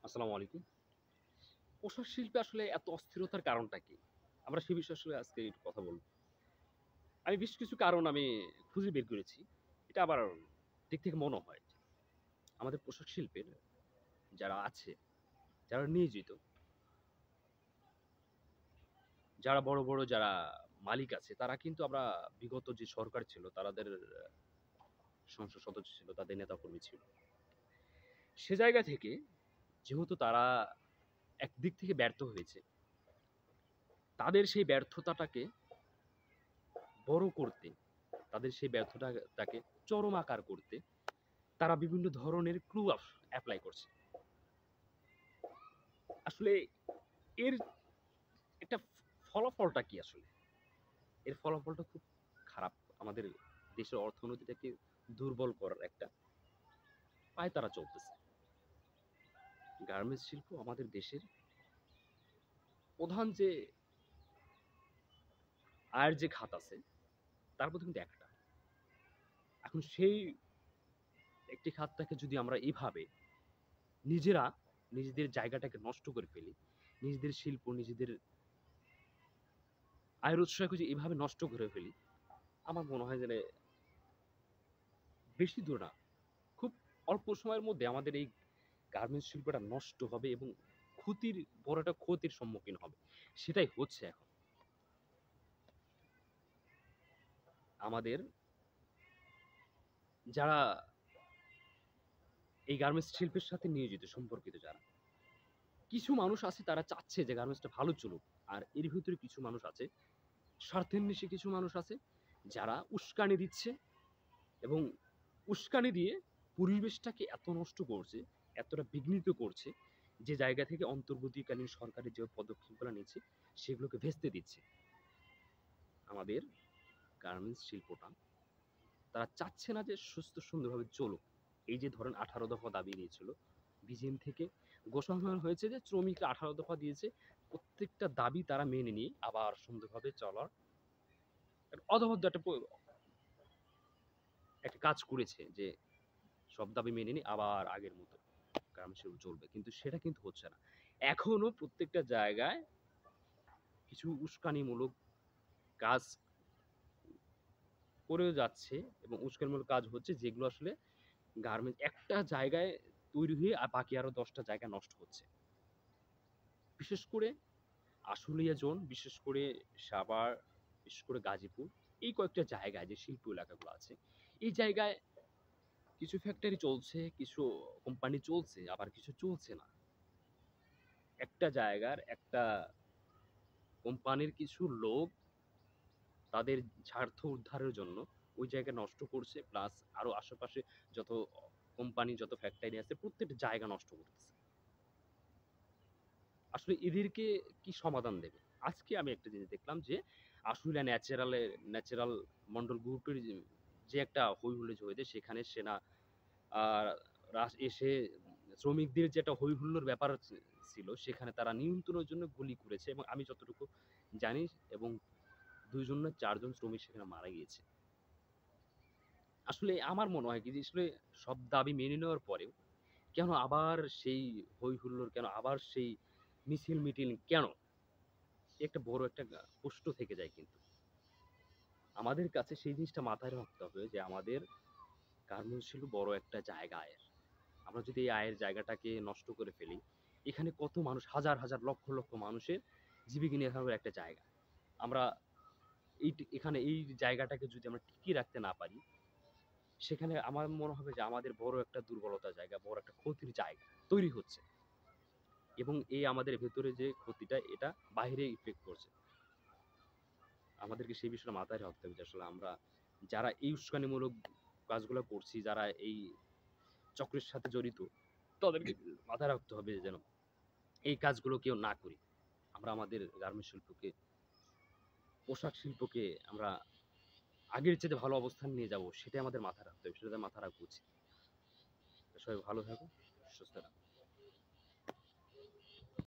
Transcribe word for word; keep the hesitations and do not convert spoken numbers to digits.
আসসালামু আলাইকুম। পোশাক শিল্পে আসলে এত অস্থিরতার কারণটা কি? আমরা সে বিষয়ে আসলে আজকে একটু কথা বলব। আমি বেশ কিছু কারণ আমি খুঁজে বের করেছি। এটা আমার দিক থেকে মনে হয় যে, আমাদের পোশাক শিল্পের যারা আছে, যারা নিয়োজিত, যারা বড়, বড় যারা মালিক আছে, তারা কিন্তু আমরা বিগত যে সরকার ছিল, তাদের সংসদ সদস্য ছিল, তাদের নেতাকর্মী ছিল। সে জায়গা থেকে যেহেতু তারা একদিক থেকে ব্যর্থ হয়েছে, তাদের সেই ব্যর্থতাটাকে বড় করতে, তাদের সেই ব্যর্থতাটাকে চরম আকার করতে তারা বিভিন্ন ধরনের ক্লু আপ এপ্লাই করছে। আসলে এর একটা ফ ফলাফলটা কি আসলে? এর ফলাফলটা খুব খারাপ। আমাদের দেশের অর্থনীতিটাকে দুর্বল করার একটা পায়তারা চলতেছে। গার্মেন্টস শিল্প আমাদের দেশের প্রধান যে আয়ের যে খাত আছে, তার মধ্যে কিন্তু একটা। এখন সেই একটি খাতটাকে যদি আমরা এভাবে নিজেরা নিজেদের জায়গাটাকে নষ্ট করে ফেলি, নিজেদের শিল্প, নিজেদের আয়ের উৎসকে যদি এভাবে নষ্ট করে ফেলি, আমার মনে হয় যে বেশি দূর না, খুব অল্প সময়ের মধ্যে আমাদের এই গার্মেন্টস শিল্পটা নষ্ট হবে এবং ক্ষতির বড় একটা ক্ষতির সম্মুখীন হবে। সেটাই হচ্ছে এখন। আমাদের যারা এই গার্মেন্টস শিল্পের সাথে নিয়োজিত, সম্পর্কিত যারা, কিছু মানুষ আছে তারা চাচ্ছে যে গার্মেন্টসটা ভালো চলুক। আর এর ভিতরে কিছু মানুষ আছে, স্বার্থান্বেষী কিছু মানুষ আছে, যারা উস্কানি দিচ্ছে এবং উস্কানি দিয়ে পরিবেশটাকে এত নষ্ট করছে, এতটা বিঘ্নিত করছে, যে জায়গা থেকে অন্তর্বর্তীকালীন সরকারের যে পদক্ষেপগুলো নিচ্ছে, সেগুলোকে ভেস্তে দিচ্ছে। আমাদের গার্মেন্টস শিল্পটা তারা চাচ্ছে না যে সুস্থ সুন্দরভাবে চলুক। এই যে ধরেন আঠারো দফা দাবি নিয়েছিল, বিজিএম থেকে ঘোষণা হয়েছে যে শ্রমিকরা আঠারো দফা দিয়েছে, প্রত্যেকটা দাবি তারা মেনে নিয়ে আবার সুন্দরভাবে চলার একটা অদবদ্ধ একটা প- একটা কাজ করেছে যে সব দাবি মেনে নিয়ে আবার আগের মতো গ্রামের শিল্প চলবে, কিন্তু সেটা কিন্তু হচ্ছে না। এখনো প্রত্যেকটা জায়গায় কিছু উস্কানিমূলক কাজ করেও যাচ্ছে এবং উস্কানিমূলক কাজ হচ্ছে, যেগুলো আসলে গার্মেন্টস একটা জায়গায় তৈরি হয়ে আর বাকি আরো দশটা জায়গা নষ্ট হচ্ছে। বিশেষ করে আশুলিয়া জোন, বিশেষ করে সাভার, বিশেষ করে গাজীপুর, এই কয়েকটা জায়গায় যে শিল্প এলাকাগুলো আছে, এই জায়গায় কিছু ফ্যাক্টরি চলছে, কিছু কোম্পানি চলছে, আবার কিছু চলছে না। একটা জায়গার একটা কোম্পানির কিছু লোক তাদের স্বার্থ উদ্ধারের জন্য ওই জায়গা নষ্ট করছে, প্লাস আরো আশেপাশে যত কোম্পানি, যত ফ্যাক্টরি আছে, প্রত্যেকটা জায়গা নষ্ট করতেছে। আসলে এদেরকে কি সমাধান দেবে? আজকে আমি একটা জিনিস দেখলাম যে আশুলিয়া ন্যাচারালে ন্যাচারাল মন্ডল গ্রুপের যে যে একটা হই হুল্লোড় হয়েছে, সেখানে সেনা আ রাস এসে শ্রমিকদের যে একটা হই হুল্লোড় ব্যাপার ছি ছিল, সেখানে তারা নিয়ন্ত্রণের জন্য গুলি করেছে এবং আমি যতটুকু জানি, এবং দুই জন না চার জন শ্রমিক সেখানে মারা গিয়েছে। আসলে আমার মনে হয় কি যে আসলে সব দাবি মেনে নেওয়ার পরেও কেন আবার সেই হই হুল্লোড়, কেন আবার সেই মিছিল মিটিং কেন? একটা বড় একটা গা প্রশ্ন থেকে যায় কিন্তু। আমাদের কাছে সেই জিনিসটা মাথায় রাখতে হবে যে আমাদের গার্মেন্টস শিল্প বড় একটা জায়গা আয়ের। আমরা যদি এই আয়ের জায়গাটাকে নষ্ট করে ফেলি, এখানে কত মানুষ, হাজার, হাজার, লক্ষ, লক্ষ মানুষের জীবিকা নির্বাহের একটা জায়গা। আমরা এই টি এখানে এই জায়গাটাকে যদি আমরা টিকিয়ে রাখতে না পারি, সেখানে আমার মনে হবে যে আমাদের বড় একটা দুর্বলতার জায়গা, বড় একটা ক্ষতির জায়গা তৈরি হচ্ছে। এবং এই আমাদের ভেতরে যে ক্ষতিটা, এটা বাহিরে ইফেক্ট করছে। আমাদেরকে সেই বিষয়টা মাথায় রাখতে হবে যে আসলে আমরা যারা এই উস্কানিমূলক কাজগুলো করছি, যারা এই চক্রের সাথে জড়িত, তাদেরকে মাথায় রাখতে হবে যেন এই কাজগুলো কেউ না করি। আমরা আমাদের গার্মেন্টস শিল্পকে, পোশাক শিল্পকে আমরা আগের চেয়ে ভালো অবস্থান নিয়ে যাবো, সেটাই আমাদের মাথায় রাখতে হবে। সেটাতে মাথা রাখা উচিত। সবাই ভালো থাকুন, সুস্থ থাকুন।